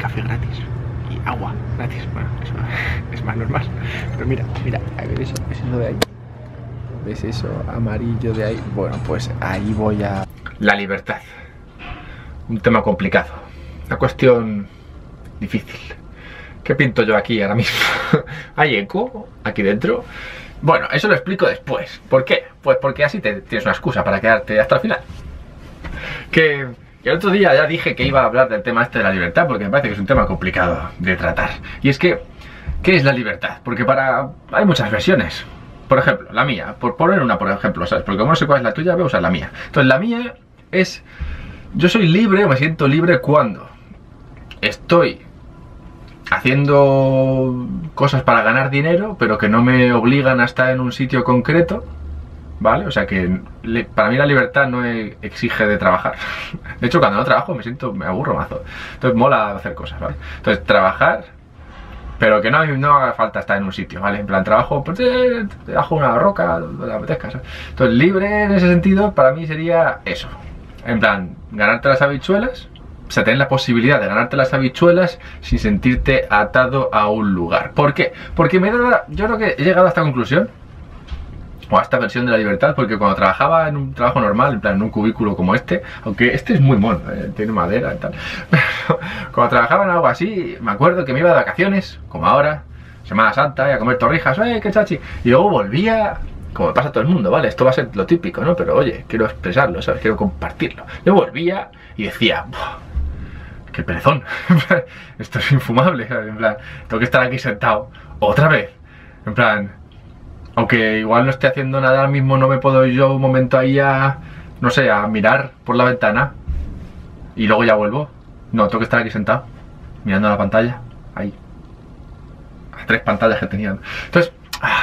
café gratis y agua gratis. Bueno, eso es más normal. Pero mira, ¿ves eso de ahí? ¿Ves eso amarillo de ahí? Bueno, pues ahí voy a... La libertad. Un tema complicado. Una cuestión difícil. ¿Qué pinto yo aquí ahora mismo? ¿Hay eco aquí dentro? Bueno, eso lo explico después. ¿Por qué? Pues porque así tienes una excusa para quedarte hasta el final. Que el otro día ya dije que iba a hablar del tema este de la libertad, porque me parece que es un tema complicado de tratar. Y es que, ¿qué es la libertad? Porque hay muchas versiones. Por ejemplo, la mía, por poner una por ejemplo, ¿sabes? Porque como no sé cuál es la tuya, voy a usar la mía. Entonces la mía es... Yo soy libre o me siento libre cuando estoy haciendo cosas para ganar dinero, pero que no me obligan a estar en un sitio concreto, ¿vale? O sea que para mí la libertad no exige de trabajar. De hecho, cuando no trabajo me aburro mazo. Entonces mola hacer cosas, ¿vale? Entonces trabajar, pero que no haga falta estar en un sitio, ¿vale? En plan trabajo, pues debajo una roca, donde la apetezca, ¿sabes? Entonces libre en ese sentido para mí sería eso. En plan, ganarte las habichuelas. O sea, tener la posibilidad de ganarte las habichuelas sin sentirte atado a un lugar. ¿Por qué? Porque yo creo que he llegado a esta conclusión, o a esta versión de la libertad, porque cuando trabajaba en un trabajo normal, en plan en un cubículo como este, aunque este es muy mono, tiene madera y tal, pero cuando trabajaba en algo así, me acuerdo que me iba de vacaciones, como ahora, Semana Santa, y a comer torrijas, qué chachi, y luego volvía... Como me pasa a todo el mundo, ¿vale? Esto va a ser lo típico, ¿no? Pero oye, quiero expresarlo, ¿sabes? Quiero compartirlo. Yo volvía y decía... ¡Qué perezón! Esto es infumable, ¿sabes? En plan, tengo que estar aquí sentado otra vez. En plan, aunque igual no esté haciendo nada ahora mismo, no me puedo ir yo un momento ahí a... No sé, a mirar por la ventana y luego ya vuelvo. No, tengo que estar aquí sentado, mirando la pantalla. Ahí. Las 3 pantallas que tenía. Entonces...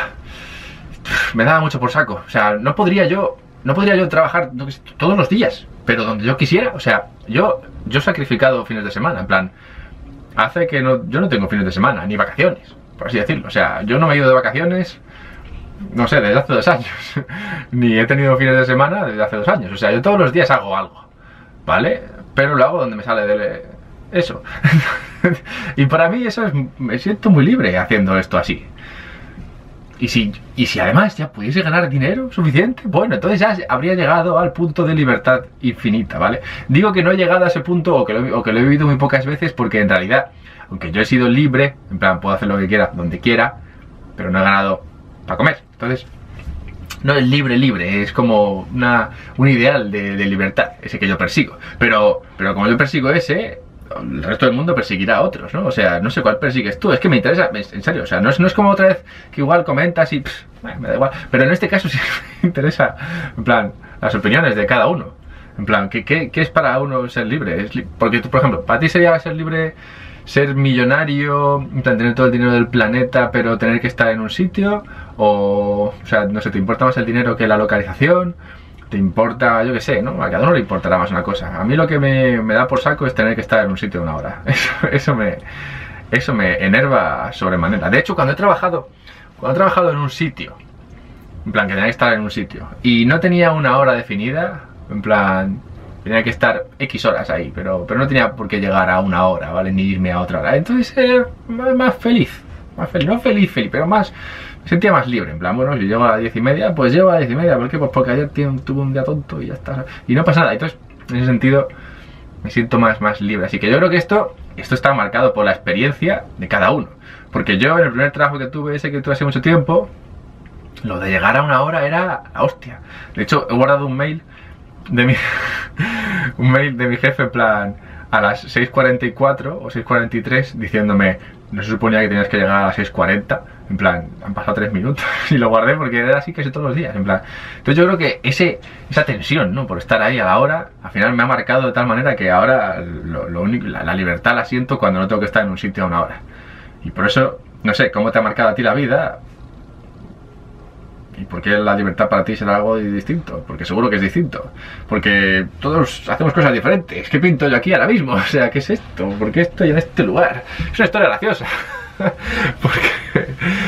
me daba mucho por saco. O sea, no podría yo trabajar todos los días, pero donde yo quisiera. O sea, yo he sacrificado fines de semana. En plan, hace que yo no tengo fines de semana, ni vacaciones, por así decirlo. O sea, yo no me he ido de vacaciones, no sé, desde hace 2 años. Ni he tenido fines de semana desde hace 2 años. O sea, yo todos los días hago algo, ¿vale? Pero lo hago donde me sale de eso. Y para mí eso es... Me siento muy libre haciendo esto así. Y si además ya pudiese ganar dinero suficiente, bueno, entonces ya habría llegado al punto de libertad infinita, ¿vale? Digo que no he llegado a ese punto o que lo he vivido muy pocas veces porque en realidad, aunque yo he sido libre, en plan, puedo hacer lo que quiera, donde quiera, pero no he ganado para comer. Entonces, no es libre, es como un ideal de libertad, ese que yo persigo. Pero como yo persigo ese... el resto del mundo perseguirá a otros, ¿no? O sea, no sé cuál persigues tú, es que me interesa, en serio, o sea, no es como otra vez que igual comentas y me da igual, pero en este caso sí me interesa, en plan, las opiniones de cada uno, en plan, ¿qué es para uno ser libre? Porque tú, por ejemplo, para ti sería ser libre, ser millonario, en plan, tener todo el dinero del planeta, pero tener que estar en un sitio, o sea, no sé, ¿te importa más el dinero que la localización? ¿Te importa, yo qué sé, ¿no? A cada uno le importará más una cosa. A mí lo que me da por saco es tener que estar en un sitio 1 hora. Eso me enerva sobremanera. De hecho, cuando he trabajado en un sitio, en plan que tenía que estar en un sitio, y no tenía una hora definida, en plan, tenía que estar X horas ahí, pero no tenía por qué llegar a 1 hora, ¿vale? Ni irme a otra hora. Entonces más feliz. No feliz, pero más... Me sentía más libre, en plan, bueno, si llego a las 10:30, pues llego a las 10:30, ¿por qué? Pues porque ayer tuve un día tonto y ya está, y no pasa nada. Entonces, en ese sentido, me siento más libre. Así que yo creo que esto está marcado por la experiencia de cada uno. Porque yo, en el primer trabajo que tuve, ese que tuve hace mucho tiempo, lo de llegar a 1 hora era la hostia. De hecho, he guardado un mail de mi jefe, en plan, a las 6:44 o 6:43, diciéndome, no se suponía que tenías que llegar a las 6:40, en plan, han pasado 3 minutos, y lo guardé porque era así casi todos los días, en plan. Entonces yo creo que esa tensión, ¿no? Por estar ahí a la hora, al final me ha marcado de tal manera que ahora lo único, la libertad la siento cuando no tengo que estar en un sitio a 1 hora. Y por eso, no sé, ¿cómo te ha marcado a ti la vida? ¿Y por qué la libertad para ti será algo distinto? Porque seguro que es distinto. Porque todos hacemos cosas diferentes. ¿Qué pinto yo aquí ahora mismo? O sea, ¿qué es esto? ¿Por qué estoy en este lugar? Es una historia graciosa.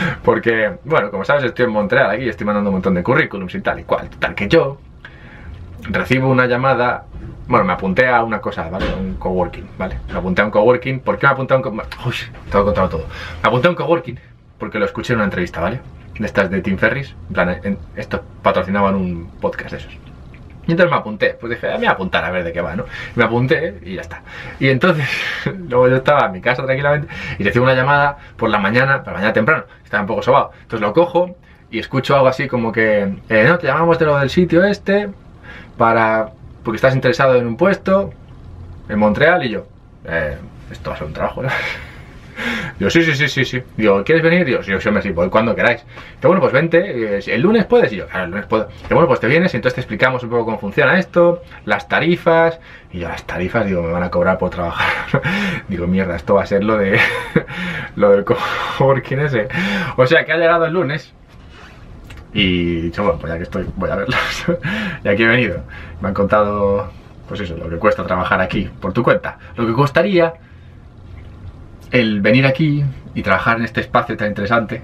Porque, bueno, como sabes, estoy en Montreal aquí, estoy mandando un montón de currículums y tal y cual. Tal que yo recibo una llamada. Bueno, me apunté a una cosa, ¿vale? Un coworking, ¿vale? Me apunté a un coworking. ¿Por qué me apunté a un coworking? Uy, te lo he contado todo. Me apunté a un coworking porque lo escuché en una entrevista, ¿vale? De estas de Tim Ferriss. En plan, estos patrocinaban un podcast de esos. Y entonces me apunté. Pues dije, me voy a apuntar a ver de qué va, ¿no? Y me apunté y ya está. Y entonces, luego yo estaba en mi casa tranquilamente y recibo una llamada por la mañana temprano. Estaba un poco sobado. Entonces lo cojo y escucho algo así como que, no, te llamamos de lo del sitio este porque estás interesado en un puesto en Montreal. Y yo, esto va a ser un trabajo, ¿no? Digo, sí. Digo, ¿quieres venir? Digo, sí, voy cuando queráis. Digo, bueno, pues vente, ¿el lunes puedes? Y yo, claro, el lunes puedo. Digo, bueno, pues te vienes y entonces te explicamos un poco cómo funciona esto, las tarifas. Y yo, las tarifas, digo, me van a cobrar por trabajar. Digo, mierda, esto va a ser lo del coworking ese. O sea, que ha llegado el lunes. Y he dicho, bueno, pues ya que estoy, voy a verlos. Y aquí he venido. Me han contado, pues eso, lo que cuesta trabajar aquí por tu cuenta. Lo que costaría el venir aquí y trabajar en este espacio tan interesante.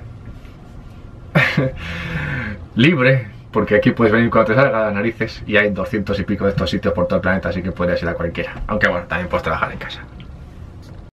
Libre, porque aquí puedes venir cuando te salga las narices. Y hay 200 y pico de estos sitios por todo el planeta, así que puedes ir a cualquiera. Aunque bueno, también puedes trabajar en casa.